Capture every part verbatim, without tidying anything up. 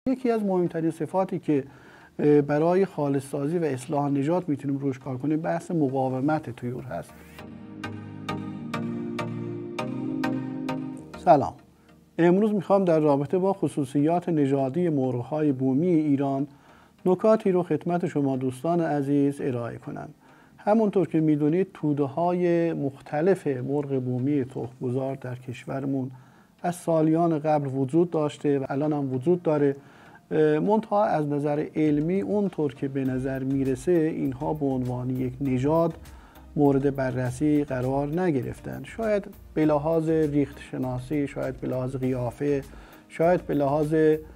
یکی از مهمترین صفاتی که برای خالص سازی و اصلاح نژاد میتونیم روش کار کنیم بحث مقاومت طیور هست. سلام. امروز میخوام در رابطه با خصوصیات نژادی مرغ‌های بومی ایران نکاتی رو خدمت شما دوستان عزیز ارائه کنم. همونطور که میدونید توده‌های مختلف مرغ بومی تخم‌گذار در کشورمون از سالیان قبل وجود داشته و الان هم وجود داره. منتها از نظر علمی اونطور که به نظر میرسه اینها به عنوان یک نژاد مورد بررسی قرار نگرفتن. شاید به لحاظ ریخت شناسی، شاید به لحاظ قیافه، شاید به لحاظ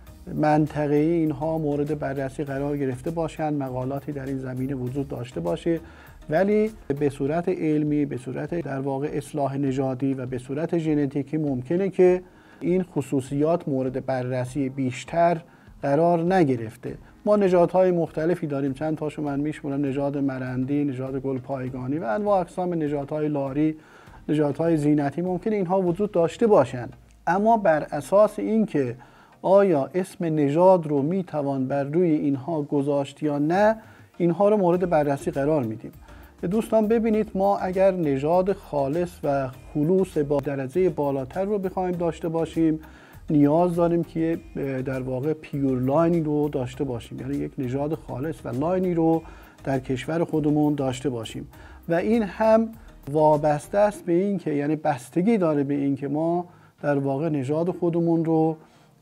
منطقه‌ای اینها مورد بررسی قرار گرفته باشند، مقالاتی در این زمینه وجود داشته باشه، ولی به صورت علمی، به صورت در واقع اصلاح نژادی و به صورت ژنتیکی ممکنه که این خصوصیات مورد بررسی بیشتر قرار نگرفته. ما نژادهای مختلفی داریم، چند تاشو من میشمونم: نژاد مرندی، نژاد گلپایگانی و انواع اقسام نژادهای لاری، نژادهای زینتی ممکنه اینها وجود داشته باشند. اما بر اساس اینکه آیا اسم نژاد رو میتوان بر روی اینها گذاشت یا نه، اینها رو مورد بررسی قرار میدیم. دوستان ببینید، ما اگر نژاد خالص و خلوص با درجه بالاتر رو بخوایم داشته باشیم، نیاز داریم که در واقع پیور لاینی رو داشته باشیم، یعنی یک نژاد خالص و لاینی رو در کشور خودمون داشته باشیم. و این هم وابسته است به این که، یعنی بستگی داره به این که ما در واقع نژاد خودمون رو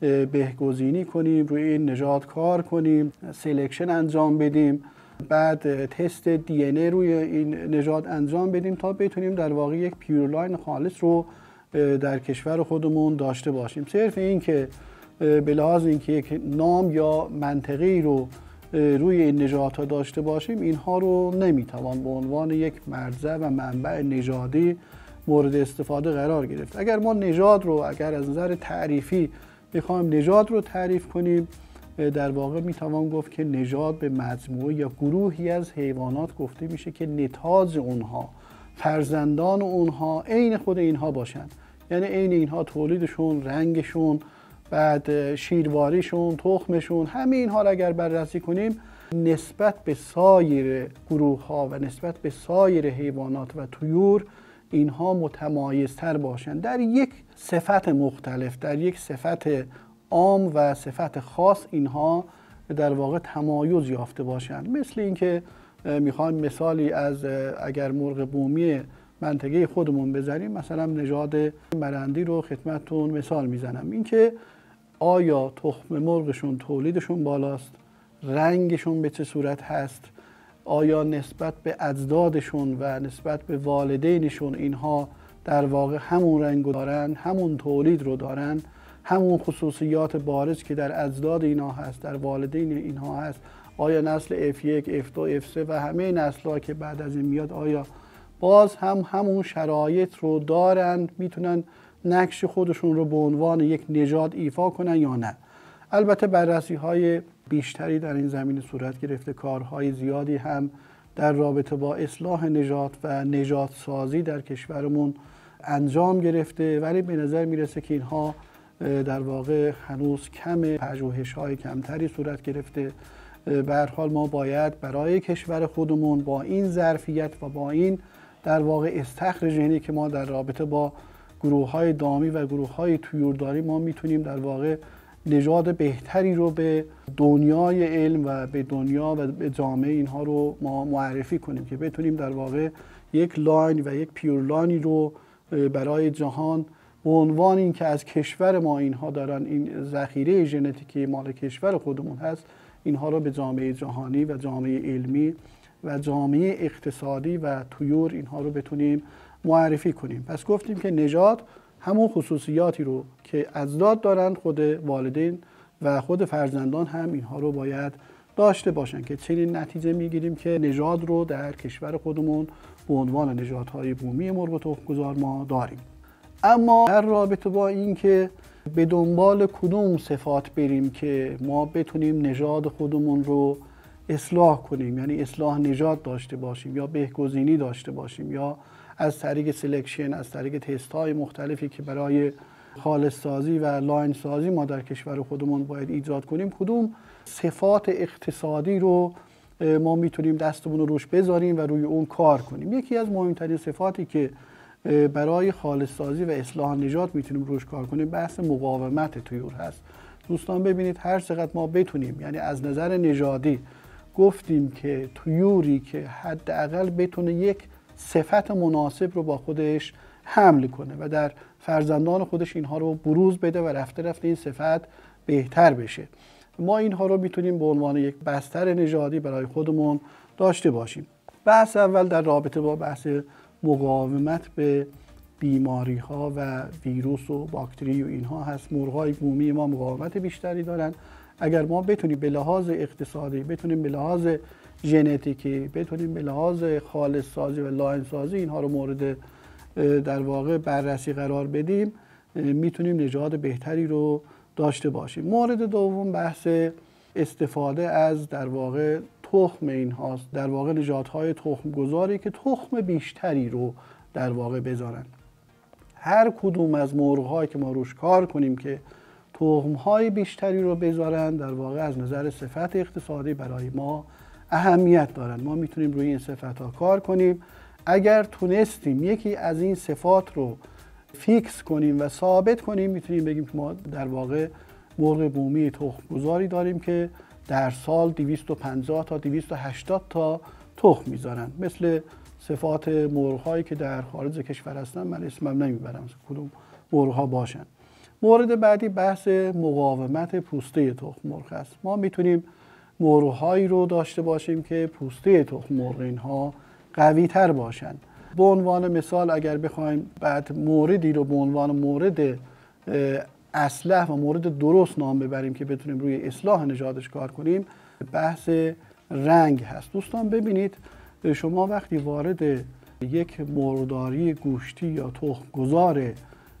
بهگزینی کنیم، روی این نژاد کار کنیم، سلکشن انجام بدیم، بعد تست دی ان ای روی این نژاد انجام بدیم تا بتونیم در واقع یک پیور لاین خالص رو در کشور خودمون داشته باشیم. صرف این که به لحاظ اینکه یک نام یا منطقه‌ای رو روی این نژادها داشته باشیم، اینها رو نمیتوان به عنوان یک مرجع و منبع نژادی مورد استفاده قرار گرفت. اگر ما نژاد رو اگر از نظر تعریفی بخوایم نژاد رو تعریف کنیم، در واقع میتوان گفت که نژاد به مجموعه یا گروهی از حیوانات گفته میشه که نتاج اونها، فرزندان اونها عین خود اینها باشند. یعنی عین اینها تولیدشون، رنگشون، بعد شیرواریشون، تخمشون، همه اینها را اگر بررسی کنیم نسبت به سایر گروه ها و نسبت به سایر حیوانات و طیور اینها متمایزتر باشند در یک صفت مختلف، در یک صفت عام و صفت خاص اینها در واقع تمایز یافته باشند. مثل اینکه میخوایم مثالی از اگر مرغ بومی منطقه خودمون بذاریم، مثلا نژاد مرندی رو خدمتتون مثال میزنم. اینکه آیا تخم مرغشون تولیدشون بالاست، رنگشون به چه صورت هست، آیا نسبت به اجدادشون و نسبت به والدینشون اینها در واقع همون رنگ رو دارن، همون تولید رو دارن، همون خصوصیات بارز که در اجداد اینها هست، در والدین اینها هست، آیا نسل اف یک، اف دو، اف سه و همه نسل‌ها که بعد از این میاد آیا باز هم همون شرایط رو دارن، میتونن نقش خودشون رو به عنوان یک نژاد ایفا کنن یا نه. البته بررسی های بیشتری در این زمینه صورت گرفته، کارهای زیادی هم در رابطه با اصلاح نژاد و نژاد سازی در کشورمون انجام گرفته، ولی به نظر میرسه که اینها در واقع هنوز کم، پژوهش‌های کمتری صورت گرفته. به هر حال ما باید برای کشور خودمون با این ظرفیت و با این در واقع استخر ژنی که ما در رابطه با گروه‌های دامی و گروه‌های طیور داریم، ما میتونیم در واقع نژاد بهتری رو به دنیای علم و به دنیا و به جامعه اینها رو ما معرفی کنیم که بتونیم در واقع یک لاین و یک پیور لاینی رو برای جهان به عنوان این که از کشور ما اینها دارن، این ذخیره ژنتیکی مال کشور خودمون هست، اینها رو به جامعه جهانی و جامعه علمی و جامعه اقتصادی و طیور اینها رو بتونیم معرفی کنیم. پس گفتیم که نژاد همون خصوصیاتی رو که اجداد دارن، خود والدین و خود فرزندان هم اینها رو باید داشته باشن که چنین نتیجه میگیریم که نژاد رو در کشور خودمون به عنوان نژادهای بومی مرغ تخم‌گذار ما داریم. اما در رابطه با این که به دنبال کدوم صفات بریم که ما بتونیم نژاد خودمون رو اصلاح کنیم، یعنی اصلاح نژاد داشته باشیم یا بهگزینی داشته باشیم، یا از طریق سلکشن، از طریق تست های مختلفی که برای خالص سازی و لاین سازی ما در کشور خودمون باید ایجاد کنیم، کدوم صفات اقتصادی رو ما میتونیم دستمون رو روش بذاریم و روی اون کار کنیم. یکی از مهمترین صفاتی که برای خالص سازی و اصلاح نژاد میتونیم روش کار کنیم بحث مقاومت طیور هست. دوستان ببینید هر چقدر ما بتونیم، یعنی از نظر نژادی گفتیم که طیوری که حداقل بتونه یک صفت مناسب رو با خودش حمل کنه و در فرزندان خودش اینها رو بروز بده و رفته رفته این صفت بهتر بشه، ما اینها رو میتونیم به عنوان یک بستر نژادی برای خودمون داشته باشیم. بحث اول در رابطه با بحث مقاومت به بیماری ها و ویروس و باکتری و اینها هست. مرغ‌های بومی ما مقاومت بیشتری دارن. اگر ما بتونیم به لحاظ اقتصادی، بتونیم به لحاظ ژنتیکی، بتونیم به لحاظ خالص سازی و لاین سازی اینها رو مورد در واقع بررسی قرار بدیم، میتونیم نژاد بهتری رو داشته باشیم. مورد دوم بحث استفاده از در واقع تخم این هاست، در واقع نژادهای تخم گذاری که تخم بیشتری رو در واقع بذارن. هر کدوم از مرغ‌هایی که ما روش کار کنیم که تخم‌های بیشتری رو بذارن، در واقع از نظر صفت اقتصادی برای ما اهمیت دارن. ما میتونیم روی این صفت‌ها کار کنیم. اگر تونستیم یکی از این صفات رو فیکس کنیم و ثابت کنیم، میتونیم بگیم که ما در واقع مرغ بومی تخم گذاری داریم که در سال دویست و پنجاه تا دویست و هشتاد تا تخم میذارن. مثل صفات مرغ‌هایی که در خارج کشور هستن، من اسمم نمیبرم کدوم مرغ‌ها باشن. مورد بعدی بحث مقاومت پوسته تخم مرغ است. ما میتونیم مرغ‌هایی رو داشته باشیم که پوسته تخم مرغ اینها قوی تر باشن. به عنوان مثال اگر بخوایم بعد موردی رو به عنوان مورد اصلح و مورد درست نام ببریم که بتونیم روی اصلاح نژادش کار کنیم، بحث رنگ هست. دوستان ببینید شما وقتی وارد یک مرغداری گوشتی یا تخم گذار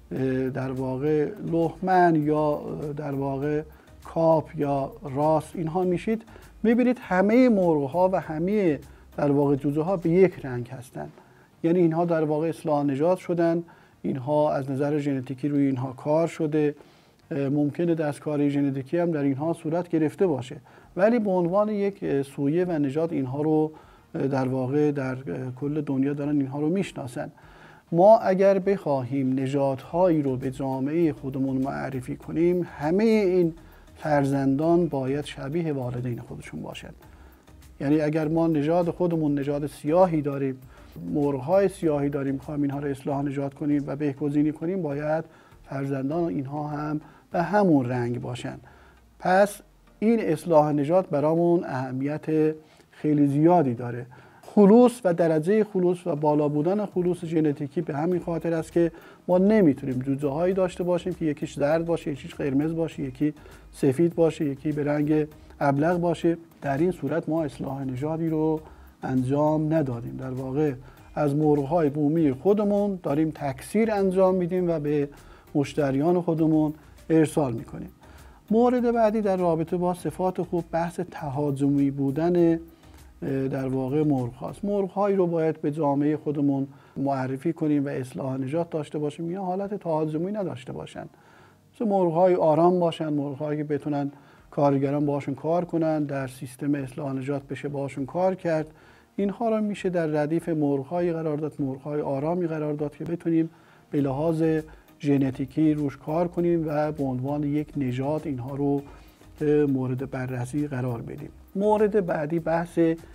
در واقع لهمن یا در واقع کاپ یا راس اینها میشید، میبینید همه مرغ‌ها و همه در واقع جوجه ها به یک رنگ هستند. یعنی اینها در واقع اصلاح نژاد شدن، اینها از نظر ژنتیکی روی اینها کار شده، ممکنه دستکاری ژنتیکی هم در اینها صورت گرفته باشه، ولی به عنوان یک سویه و نژاد اینها رو در واقع در کل دنیا دارن اینها رو میشناسن. ما اگر بخواهیم نژادهایی رو به جامعه خودمون معرفی کنیم، همه این فرزندان باید شبیه والدین خودشون باشن. یعنی اگر ما نژاد خودمون نژاد سیاهی داریم، مرغ‌های سیاهی داریم، می‌خوایم اینها رو اصلاح نژاد کنیم و بهگزینی کنیم، باید فرزندان اینها هم به همون رنگ باشن. پس این اصلاح نژاد برامون اهمیت خیلی زیادی داره. خلوص و درجه خلوص و بالا بودن خلوص ژنتیکی به همین خاطر است که ما نمیتونیم جوجه هایی داشته باشیم که یکیش زرد باشه، یکیش قرمز باشه، یکی سفید باشه، یکی به رنگ ابلق باشه. در این صورت ما اصلاح نژادی رو انجام ندادیم. در واقع از مرغ‌های بومی خودمون داریم تکثیر انجام میدیم و به مشتریان خودمون ارسال میکنیم. مورد بعدی در رابطه با صفات خوب بحث تهاجمی بودن در واقع مرغ هاست. مرغ هایی رو باید به جامعه خودمون معرفی کنیم و اصلاح نژاد داشته باشیم یا حالت تهاجمی نداشته باشن. مثل مرغ های آرام باشن، مرغ هایی که بتونن کارگران باشون کار کنن، در سیستم اصلاح نژاد بشه باشون کار کرد. اینها رو میشه در ردیف مرغ هایی قرار داد، مرغ های آرامی قرار داد که بتونیم به لحاظ ژنتیکی روش کار کنیم و به عنوان یک نژاد اینها رو مورد بررسی قرار بدیم. مورد بعدی بحث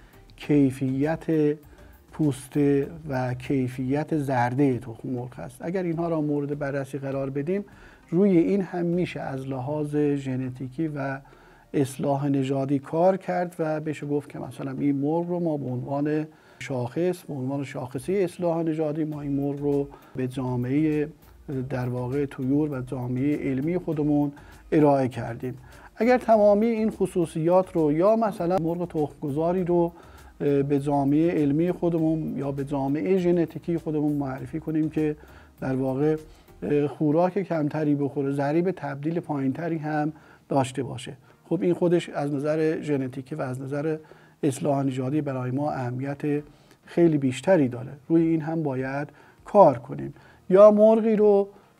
کیفیت پوسته و کیفیت زرده تخم مرغ است. اگر اینها را مورد بررسی قرار بدیم، روی این هم میشه از لحاظ ژنتیکی و اصلاح نژادی کار کرد و بشه گفت که مثلا این مرغ رو ما به عنوان شاخص، به عنوان شاخصه اصلاح نژادی ما این مرغ رو به جامعه در واقع طیور و جامعه علمی خودمون ارائه کردیم. اگر تمامی این خصوصیات رو یا مثلا مرغ تخم‌گذاری رو به جامعه علمی خودمون یا به جامعه ژنتیکی خودمون معرفی کنیم که در واقع خوراک کمتری بخوره، ضریب تبدیل پایینتری هم داشته باشه، خب این خودش از نظر ژنتیکی و از نظر اصلاح نژادی برای ما اهمیت خیلی بیشتری داره. روی این هم باید کار کنیم. یا مرغی رو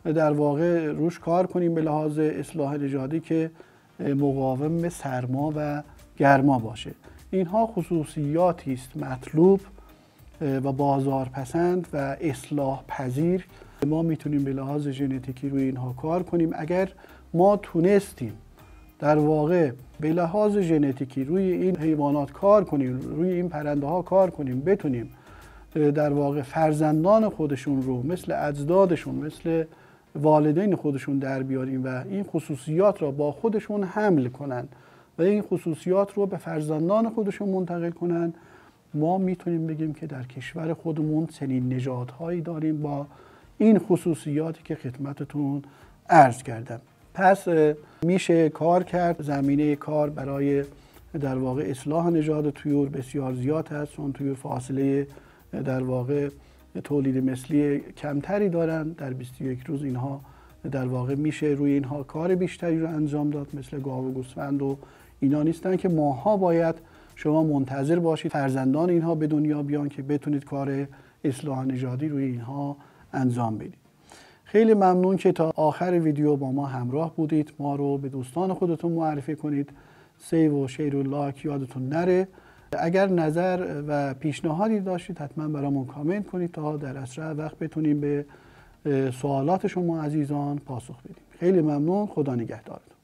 در واقع روش کار کنیم به لحاظ اصلاح نژادی که مقاوم سرما و گرما باشه. اینها خصوصیاتی است مطلوب و بازارپسند و اصلاح پذیر. ما میتونیم به لحاظ ژنتیکی روی اینها کار کنیم. اگر ما تونستیم در واقع به لحاظ ژنتیکی روی این حیوانات کار کنیم، روی این پرنده ها کار کنیم، بتونیم در واقع فرزندان خودشون رو مثل اجدادشون، مثل والدین خودشون در بیاریم و این خصوصیات را با خودشون حمل کنن و این خصوصیات رو به فرزندان خودشون منتقل کنن، ما میتونیم بگیم که در کشور خودمون چنین نژادهایی داریم با این خصوصیاتی که خدمتتون عرض کردم. پس میشه کار کرد. زمینه کار برای در واقع اصلاح نژاد طیور بسیار زیاد هست، چون طیور فاصله در واقع تولید مثلی کمتری دارن. در بیست و یک روز اینها در واقع میشه روی اینها کار بیشتری رو انجام داد، مثل گاو و گوسفند و اینا نیستن که ماها باید شما منتظر باشید فرزندان اینها به دنیا بیان که بتونید کار اصلاح نژادی روی اینها انجام بدید. خیلی ممنون که تا آخر ویدیو با ما همراه بودید. ما رو به دوستان خودتون معرفی کنید. سیو و شیر و لایک یادتون نره. اگر نظر و پیشنهادی داشتید حتما برامون کامنت کنید تا در اسرع وقت بتونیم به سوالات شما عزیزان پاسخ بدیم. خیلی ممنون. خدا نگهدارتون.